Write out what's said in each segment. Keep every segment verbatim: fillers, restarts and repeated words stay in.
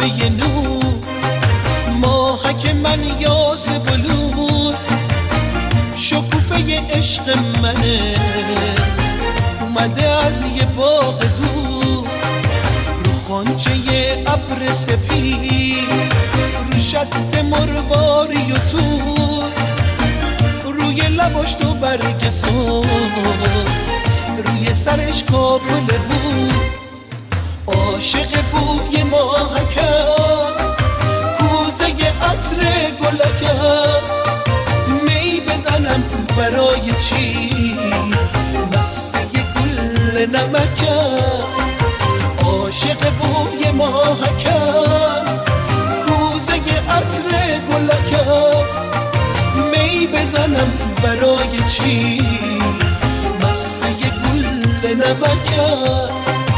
قهوه نور، ماهک من یاس بلور، شکوفه عشق منه اومده از یه باغ دور، رو خانچه ابر سپید، رو شط مرواری و تور، روی لباش تو برگ سر، روی سرش کابل بود، عاشق بوی ماهکم، کوزه عطر گلکم، می بزنم برای چی بسه گل نمکم، عاشق بوی ماهکم، کوزه عطر گلکم، می بزنم برای چی بسه گل نمکم.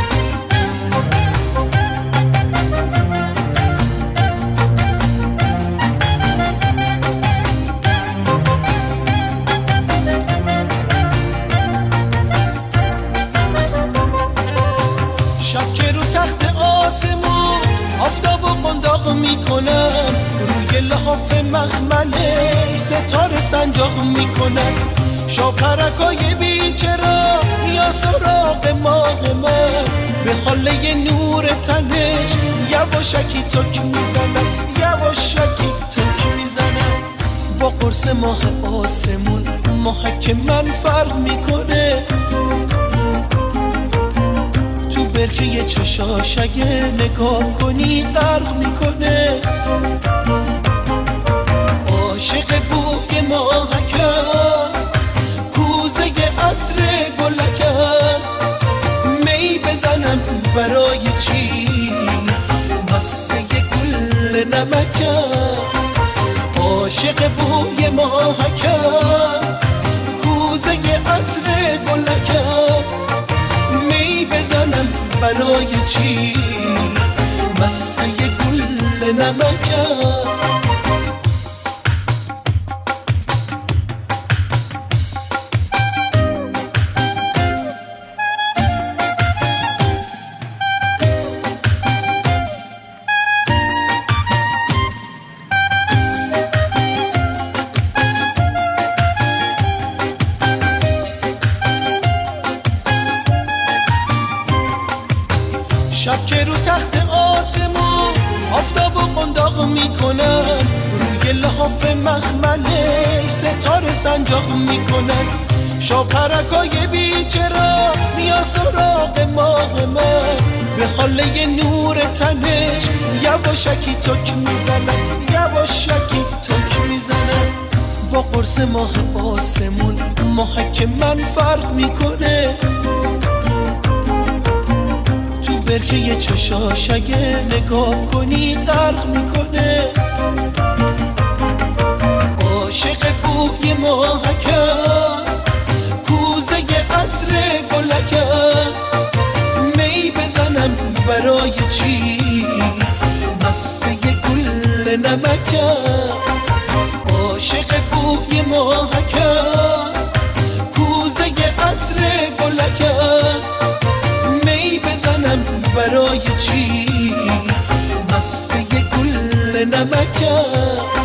آفتاب و قنداق میکنن، روی لحاف مخمله ستاره سنجاق میکنن، شاپرکای بیچرا یا سراغ ماه من، به حاله نور تنش یواشکی تک میزنن، یواشکی تک میزنن، با قرص ماه آسمون ماهک من فرق میکنه، برکه چشاش اگه نگاه کنی غرق میکنه، عاشق بوی ماهکم، کوزه عطر گلکم، می بزنم برای چی بسه گل نمکم، عاشق بوی ماهکم، کوزه عطر گلکم، می بزنم برای چی بسه گل نمکم. شب که رو تخت آسمون آفتاب و قنداق میکنن، روی لحاف مخمله ستاره سنجاق میکنن، شاپرکای بیچرا یا سراغ ماه من، به حاله نور تنش یواشکی تک میزنن، یواشکی تک میزنن، با قرص ماه آسمون ماهک من فرق میکنه، برکه چشاش اگه نگاه کنی غرق میکنه، عاشق بوی ماهکم، کوزه عطر گلکم، می بزنم برای چی بسه گل نمکم، عاشق بوی ماهکم، کوزه عطر گلکم، برای چی بسه گل نمکم.